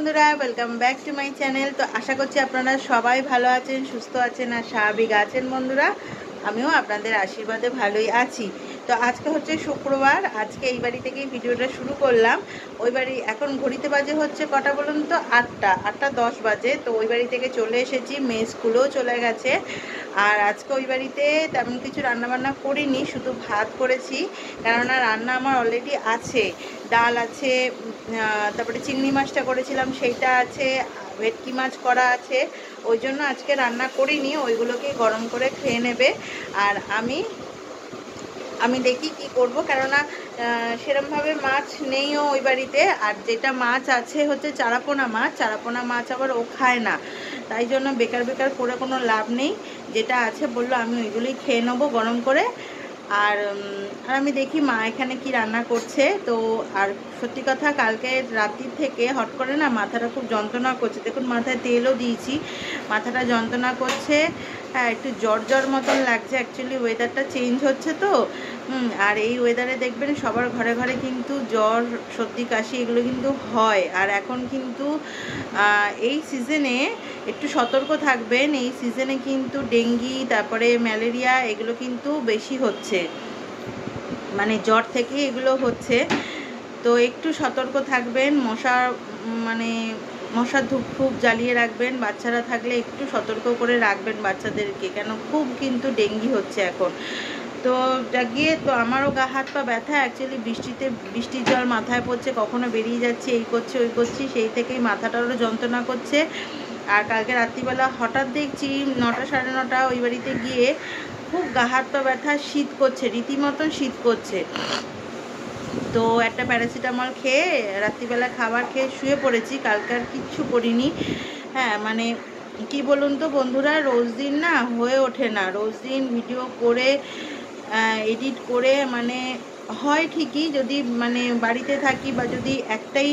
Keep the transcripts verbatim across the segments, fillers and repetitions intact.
বন্ধুরা, welcome back to my channel. তো আশা করছি আপনারা সবাই ভালো আছেন, সুস্থ আছেন আর স্বাভাবিক আছেন। বন্ধুরা, আমিও আপনাদের আশীর্বাদে ভালোই আছি। তো আজকে হচ্ছে শুক্রবার, আজকে এই বাড়ি থেকেই ভিডিওটা শুরু করলাম। ওই বাড়ি এখন ঘড়িতে বাজে হচ্ছে কটা বলুন তো, আটটা আটটা দশ বাজে। তো ওই বাড়ি থেকে চলে এসেছি, মেয়ে স্কুলেও চলে গেছে। আর আজকে ওই বাড়িতে তেমন কিছু রান্নাবান্না করিনি, শুধু ভাত করেছি, কেননা রান্না আমার অলরেডি আছে। ডাল আছে, তারপরে চিংড়ি মাছটা করেছিলাম সেইটা আছে, ভেটকি মাছ করা আছে। ওই জন্য আজকে রান্না করিনি, ওইগুলোকে গরম করে খেয়ে নেবে। আর আমি আমি দেখি কি করব, কেননা সেরমভাবে মাছ নেইও ওই বাড়িতে। আর যেটা মাছ আছে হচ্ছে চারাপোনা মাছ, চারাপোনা মাছ আবার ও খায় না, তাই জন্য বেকার বেকার করে কোনো লাভ নেই। যেটা আছে বললো আমি ওইগুলোই খেয়ে নেবো গরম করে। আর আর আমি দেখি মা এখানে কি রান্না করছে। তো আর সত্যি কথা, কালকে রাত্রির থেকে হট করে না মাথাটা খুব যন্ত্রণা করছে। দেখুন মাথায় তেলও দিয়েছি, মাথাটা যন্ত্রণা করছে। হ্যাঁ, একটু জ্বর জ্বর মতন লাগছে। অ্যাকচুয়ালি ওয়েদারটা চেঞ্জ হচ্ছে তো, আর এই ওয়েদারে দেখবেন সবার ঘরে ঘরে কিন্তু জ্বর, সর্দি, কাশি এগুলো কিন্তু হয়। আর এখন কিন্তু এই সিজনে একটু সতর্ক থাকবেন। এই সিজনে কিন্তু ডেঙ্গি, তারপরে ম্যালেরিয়া এগুলো কিন্তু বেশি হচ্ছে, মানে জ্বর থেকে এগুলো হচ্ছে। তো একটু সতর্ক থাকবেন, মশা মানে মশার ধূপ খুব জ্বালিয়ে রাখবেন। বাচ্চারা থাকলে একটু সতর্ক করে রাখবেন বাচ্চাদেরকে, কেন খুব কিন্তু ডেঙ্গি হচ্ছে এখন। তো গিয়ে তো আমারও গা হাত পা ব্যথা। অ্যাকচুয়ালি বৃষ্টিতে বৃষ্টির জল মাথায় পড়ছে, কখনো বেরিয়ে যাচ্ছে, এই করছে ওই করছি, সেই থেকেই মাথাটারও যন্ত্রণা করছে। আর কালকে রাত্রিবেলা হঠাৎ দেখছি নটা সাড়ে নটা ওই বাড়িতে গিয়ে খুব গা হাত পা ব্যথা, শীত করছে, রীতিমতন শীত করছে। তো একটা প্যারাসিটামল খেয়ে রাত্রিবেলা খাবার খেয়ে শুয়ে পড়েছি। কালকে আর কিচ্ছু করিনি। হ্যাঁ, মানে কি বলুন তো বন্ধুরা, রোজ দিন না হয়ে ওঠে না, রোজ দিন ভিডিও করে এডিট করে, মানে হয় ঠিকই যদি মানে বাড়িতে থাকি, বা যদি একটাই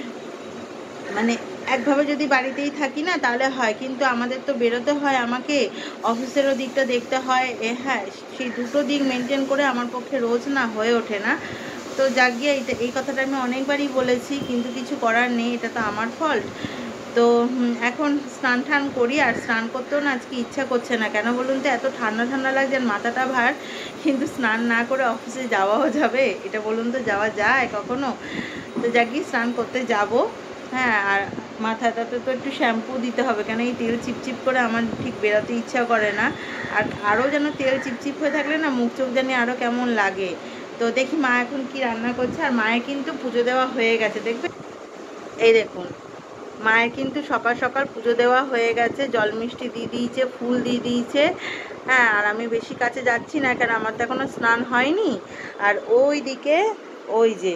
মানে একভাবে যদি বাড়িতেই থাকি না তাহলে হয়, কিন্তু আমাদের তো বেরোতে হয়, আমাকে অফিসেরও দিকটা দেখতে হয়। এ হ্যাঁ, সেই দুটো দিক মেনটেন করে আমার পক্ষে রোজ না হয়ে ওঠে না। তো যাক গিয়ে এইটা এই কথাটা আমি অনেকবারই বলেছি, কিন্তু কিছু করার নেই, এটা তো আমার ফল্ট। তো এখন স্নান টান করি, আর স্নান করতেও না আজকে ইচ্ছা করছে না। কেন বলুন তো, এত ঠান্ডা ঠান্ডা লাগছে, মাথাটা ভার, কিন্তু স্নান না করে অফিসে যাওয়াও যাবে এটা বলুন তো, যাওয়া যায় কখনো? তো যাক গিয়ে স্নান করতে যাব। হ্যাঁ, আর মাথাটাতে তো একটু শ্যাম্পু দিতে হবে, কেন এই তেল চিপচিপ করে আমার ঠিক বেরোতে ইচ্ছা করে না। আর আরও যেন তেল চিপচিপ হয়ে থাকলে না মুখ চোখ জানি আরও কেমন লাগে। তো দেখি মা এখন কি রান্না করছে। আর মায়ের কিন্তু পুজো দেওয়া হয়ে গেছে, দেখবে এই দেখুন মায়ের কিন্তু সকাল সকাল পুজো দেওয়া হয়ে গেছে, জল মিষ্টি দিয়ে দিয়েছে, ফুল দিয়ে দিয়েছে। হ্যাঁ, আর আমি বেশি কাছে যাচ্ছি না, কেন আমার তো এখনো স্নান হয়নি। আর ওই দিকে ওই যে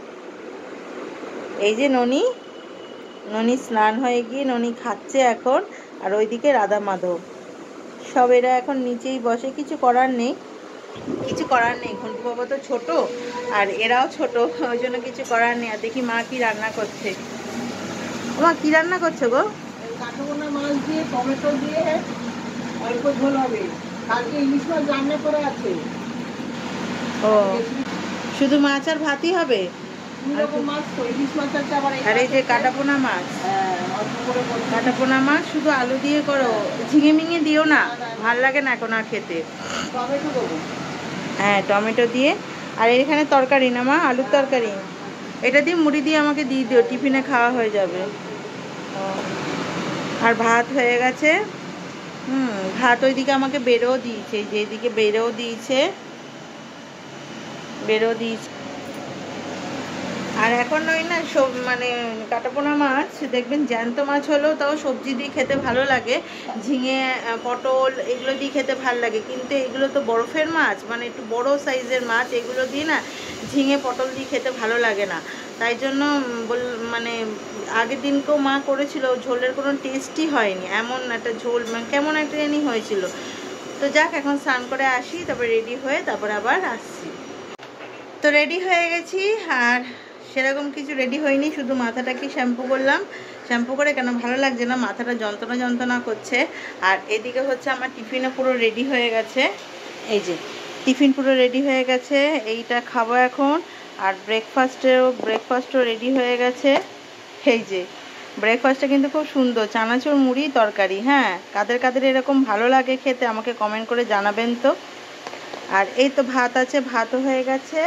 এই যে ননি ননি স্নান হয়ে গিয়ে ননি খাচ্ছে এখন। আর ওইদিকে রাধা মাধব সব এরা এখন নিচেই বসে, কিছু করার নেই, কিছু করার নেই। ঘন্টু বাবা তো ছোট, আর এরাও ছোট, ওই জন্য কিছু করার নেই। আর দেখি মা কি রান্না করছে। মা কি রান্না করছো গো? কাঁটাপোনা মাছ দিয়ে টমেটো দিয়ে অল্প ঝোল হবে। কালকে ইলিশ মাছ রান্না করা আছে। ও, শুধু মাছ আর ভাতই হবে? আর এই যে কাঁটাপোনা মাছ, কাঁটাপোনা মাছ শুধু আলু দিয়ে করো, ঝিঙে মিঙে দিও না, ভাল লাগে না এখন আর খেতে। হ্যাঁ, টমেটো দিয়ে। আর এখানে তরকারি না মা, আলুর তরকারি, এটা দিয়ে মুড়ি দিয়ে আমাকে দিয়ে দিও, টিফিনে খাওয়া হয়ে যাবে। আর ভাত হয়ে গেছে। হুম, ভাত ওইদিকে আমাকে বেড়েও দিয়েছে, যেদিকে বেড়েও দিয়েছে বেড়েও দিয়েছে আর এখন ওই না সব মানে কাঁটাপোনা মাছ দেখবেন জ্যান্ত মাছ হলেও তাও সবজি দিয়ে খেতে ভালো লাগে, ঝিঙে, পটল এগুলো দিয়ে খেতে ভালো লাগে। কিন্তু এগুলো তো বরফের মাছ, মানে একটু বড় সাইজের মাছ, এগুলো দিয়ে না ঝিঙে পটল দিয়ে খেতে ভালো লাগে না। তাই জন্য বল মানে আগের দিনকেও মা করেছিল, ঝোলের কোনো টেস্টই হয়নি, এমন একটা ঝোল মানে কেমন একটা জানি হয়েছিল। তো যাক, এখন স্নান করে আসি, তারপর রেডি হয়ে তারপর আবার আসছি। তো রেডি হয়ে গেছি, আর সেরকম কিছু রেডি হয়নি, শুধু মাথাটাকে শ্যাম্পু করলাম। শ্যাম্পু করে কেন ভালো লাগছে না, মাথাটা যন্ত্রণা যন্ত্রণা করছে। আর এদিকে হচ্ছে আমার টিফিনও পুরো রেডি হয়ে গেছে, এই যে টিফিন পুরো রেডি হয়ে গেছে, এইটা খাবো এখন। আর ব্রেকফাস্টেও ব্রেকফাস্টও রেডি হয়ে গেছে, এই যে ব্রেকফাস্টটা কিন্তু খুব সুন্দর, চানাচুর মুড়ি তরকারি। হ্যাঁ, কাদের কাদের এরকম ভালো লাগে খেতে আমাকে কমেন্ট করে জানাবেন তো। আর এই তো ভাত আছে, ভাতও হয়ে গেছে।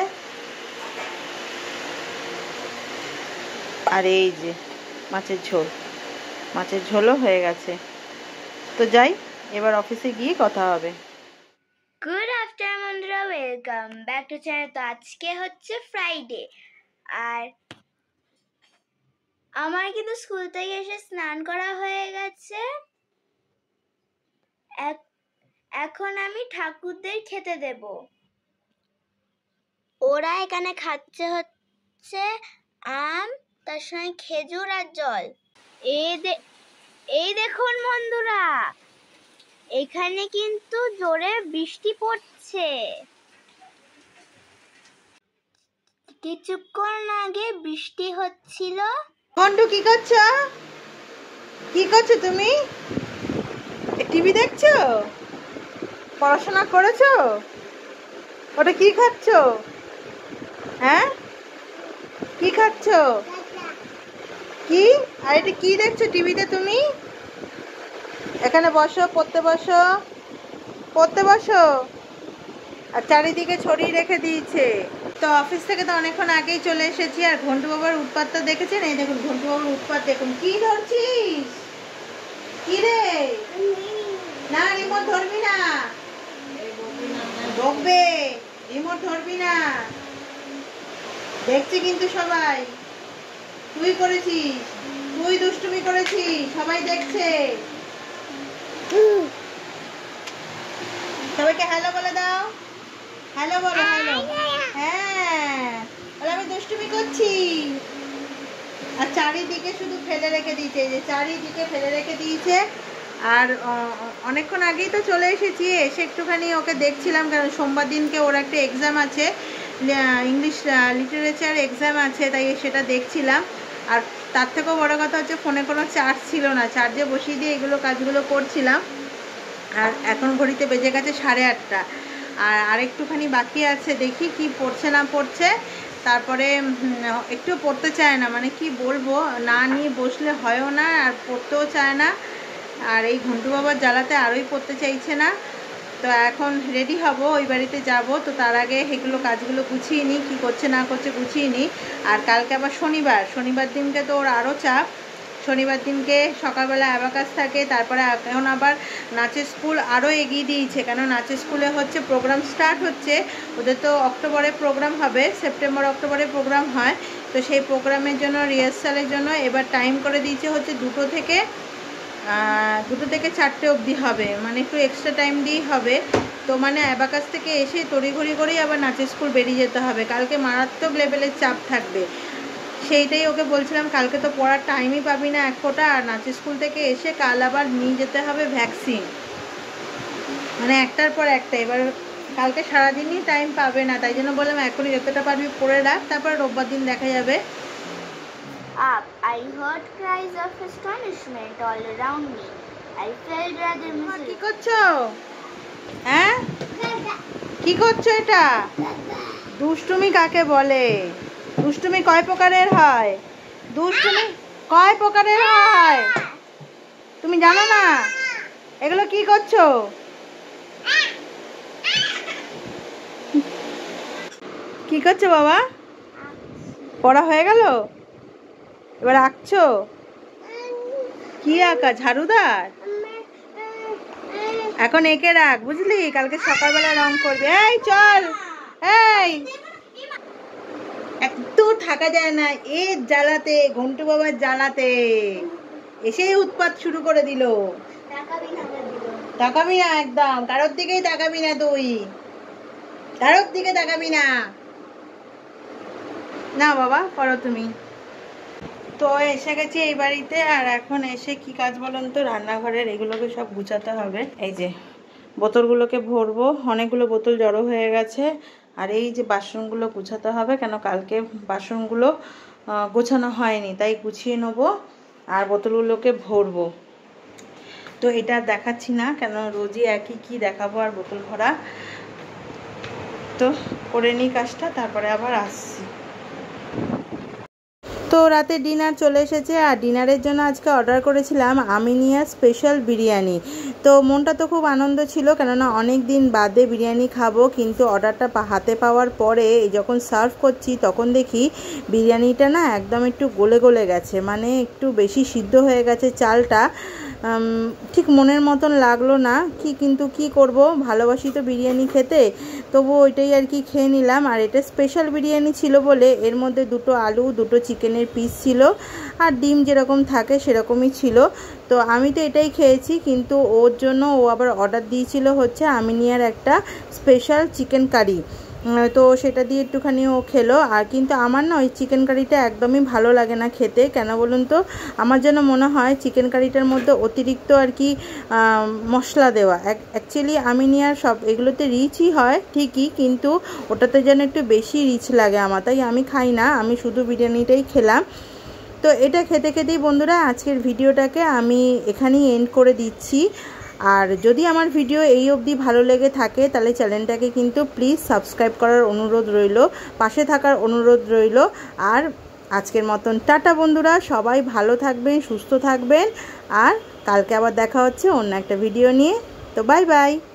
আর এই যে মাছের ঝোল, মাছের ঝোলও হয়ে গেছে। তো যাই, এবার অফিসে গিয়ে কথা হবে। গুড আফটারনুন বন্ধুরা, ওয়েলকাম ব্যাক টু চ্যানেল। তো আজকে হচ্ছে ফ্রাইডে, আর আমার কিন্তু স্কুল থেকে এসে স্নান করা হয়ে গেছে। এখন আমি ঠাকুরদের খেতে দেব। ওরা এখানে খাচ্ছে হচ্ছে আম, তার সঙ্গে খেজুর আর জল। এই এই দেখুন বন্ধুরা, এখানে কিন্তু জোরে বৃষ্টি পড়ছে। কিছুক্ষণ আগে বৃষ্টি হচ্ছিল। মন্টু কি করছো? কি করছো তুমি? টিভি দেখছো? পড়াশোনা করেছো? ওটা কি খাচ্ছো? হ্যাঁ, কি খাচ্ছো? কি? আর এটা কি দেখছো টিভিতে তুমি? এখানে বসো, পড়তে বসো, পড়তে বসো। আর চারিদিকে ছড়িয়ে রেখে দিয়েছে। তো অফিস থেকে তো অনেকক্ষণ আগেই চলে এসেছি। আর ঘন্টু বাবার উৎপাতটা দেখেছেন? এই দেখুন ঘন্টু বাবার উৎপাত দেখুন। কি ধরছিস? কি রে? না, রিমোট ধরবি না, বকবে। রিমোট ধরবি না, দেখছে কিন্তু সবাই। তুই করেছিস, তুই দুষ্টুমি করেছিস, সবাই দেখছে। সবাইকে হ্যালো বলে দাও, হ্যালো বলো, হ্যালো। হ্যাঁ, বলে আমি দুষ্টুমি করছি। আর চারিদিকে শুধু ফেলে রেখে দিয়েছে, যে চারিদিকে ফেলে রেখে দিয়েছে। আর অনেকক্ষণ আগেই তো চলে এসেছি, এসে একটুখানি ওকে দেখছিলাম, কারণ সোমবার দিনকে ওর একটা এক্সাম আছে, ইংলিশ লিটারেচার এক্সাম আছে, তাই সেটা দেখছিলাম। আর তার থেকেও বড় কথা হচ্ছে ফোনে কোনো চার্জ ছিল না, চার্জে বসিয়ে দিয়ে এগুলো কাজগুলো করছিলাম। আর এখন ঘড়িতে বেজে গেছে সাড়ে আটটা। আর আরেকটুখানি বাকি আছে, দেখি কি পড়ছে না পড়ছে। তারপরে একটু পড়তে চায় না, মানে কি বলবো, না নিয়ে বসলে হয়ও না, আর পড়তেও চায় না। আর এই ঘন্টু বাবার জ্বালাতে আরোই পড়তে চাইছে না। তো এখন রেডি হব, ওই বাড়িতে যাব। তো তার আগে এগুলো কাজগুলো গুছিয়ে নিই, কী করছে না করছে গুছিয়ে নিই। আর কালকে আবার শনিবার, শনিবার দিনকে তো ওর আরও চাপ। শনিবার দিনকে সকালবেলা অ্যাবাকাস থাকে, তারপরে এখন আবার নাচের স্কুল আরও এগিয়ে দিয়েছে, কেন নাচের স্কুলে হচ্ছে প্রোগ্রাম স্টার্ট হচ্ছে। ওদের তো অক্টোবরে প্রোগ্রাম হবে, সেপ্টেম্বর অক্টোবরে প্রোগ্রাম হয়। তো সেই প্রোগ্রামের জন্য, রিহার্সালের জন্য এবার টাইম করে দিয়েছে হচ্ছে দুটো থেকে দুটো থেকে চারটে অবধি হবে, মানে একটু এক্সট্রা টাইম দিয়েই হবে। তো মানে অ্যাবাকাস থেকে এসে তড়িঘড়ি করেই আবার নাচের স্কুল বেরিয়ে যেতে হবে। কালকে মারাত্মক লেভেলের চাপ থাকবে, সেইটাই ওকে বলছিলাম। কালকে তো পড়ার টাইমই পাবি না এক ফোঁটা। আর নাচের স্কুল থেকে এসে কাল আবার নিয়ে যেতে হবে ভ্যাকসিন, মানে একটার পর একটা। এবার কালকে সারাদিনই টাইম পাবে না, তাই জন্য বললাম এখনই যতটা পারবি পড়ে রাখ, তারপর রোববার দিন দেখা যাবে। Up, I heard cries of astonishment all around me. I felt rather miserable. কি করছো? হ্যাঁ, কি করছো এটা? দুষ্টুমি কাকে বলে? দুষ্টুমি কয় প্রকারের হয়? দুষ্টুমি কয় প্রকারের হয় তুমি জানো না? এগুলো কি করছো? কি করছো বাবা? পড়া হয়ে গেল, এবার আঁকছো? কি আঁকা? ঝাড়ুদার? এখন এঁকে রাখ, বুঝলি? কালকে সকালবেলা রং করবে। এই চল, এই একটু থাকা যায় না এ জ্বালাতে, ঘন্টু বাবার জ্বালাতে এসেই উৎপাত শুরু করে দিল। তাকাবি না একদম, কারোর দিকেই তাকাবি না, তুই কারোর দিকে তাকাবি না। না বাবা, করো তুমি। তো এসে গেছি এই বাড়িতে। আর এখন এসে কি কাজ বলুন তো, রান্নাঘরের এগুলোকে সব গুছাতে হবে। এই যে বোতলগুলোকে ভরবো, অনেকগুলো বোতল জড়ো হয়ে গেছে। আর এই যে বাসনগুলো গুছাতে হবে, কেন কালকে বাসনগুলো গোছানো হয়নি, তাই গুছিয়ে নেবো আর বোতলগুলোকে ভরবো। তো এটা দেখাচ্ছি না, কেন রোজই একই কি দেখাবো আর বোতল ভরা। তো করে নিই কাজটা, তারপরে আবার আসছি। তো রাতে ডিনার চলে এসেছে, আর ডিনারের জন্য আজকে অর্ডার করেছিলাম আমিনিয়া স্পেশাল বিরিয়ানি। তো মনটা তো খুব আনন্দ ছিল, কেননা অনেক দিন বাদে বিরিয়ানি খাবো, কিন্তু অর্ডারটা হাতে পাওয়ার পরে যখন সার্ভ করছি তখন দেখি বিরিয়ানিটা না একদম একটু গলে গলে গেছে, মানে একটু বেশি সিদ্ধ হয়ে গেছে চালটা, ঠিক মনের মতন লাগলো না কি, কিন্তু কি করব, ভালোবাসি তো বিরিয়ানি খেতে, তবু ওইটাই আর কি খেয়ে নিলাম। আর এটা স্পেশাল বিরিয়ানি ছিল বলে এর মধ্যে দুটো আলু, দুটো চিকেনের পিস ছিল, আর ডিম যেরকম থাকে সেরকমই ছিল। তো আমি তো এটাই খেয়েছি, কিন্তু ওর জন্য ও আবার অর্ডার দিয়েছিল হচ্ছে আমিনিয়ার একটা স্পেশাল চিকেন কারি, তো সেটা দিয়ে একটুখানি ও খেলো। আর কিন্তু আমার না ওই চিকেন কারিটা একদমই ভালো লাগে না খেতে, কেন বলুন তো, আমার যেন মনে হয় চিকেন কারিটার মধ্যে অতিরিক্ত আর কি মশলা দেওয়া। অ্যাকচুয়ালি আমিনিয়ার সব এগুলোতে রিচই হয় ঠিকই, কিন্তু ওটাতে যেন একটু বেশি রিচ লাগে আমার, তাই আমি খাই না, আমি শুধু বিরিয়ানিটাই খেলাম। তো এটা খেতে খেতেই বন্ধুরা আজকের ভিডিওটাকে আমি এখানেই এন্ড করে দিচ্ছি। আর যদি আমার ভিডিও এই অবধি ভালো লেগে থাকে তাহলে চ্যানেলটাকে কিন্তু প্লিজ সাবস্ক্রাইব করার অনুরোধ রইল, পাশে থাকার অনুরোধ রইল। আর আজকের মতন টাটা বন্ধুরা, সবাই ভালো থাকবেন, সুস্থ থাকবেন, আর কালকে আবার দেখা হচ্ছে অন্য একটা ভিডিও নিয়ে। তো বাই বাই।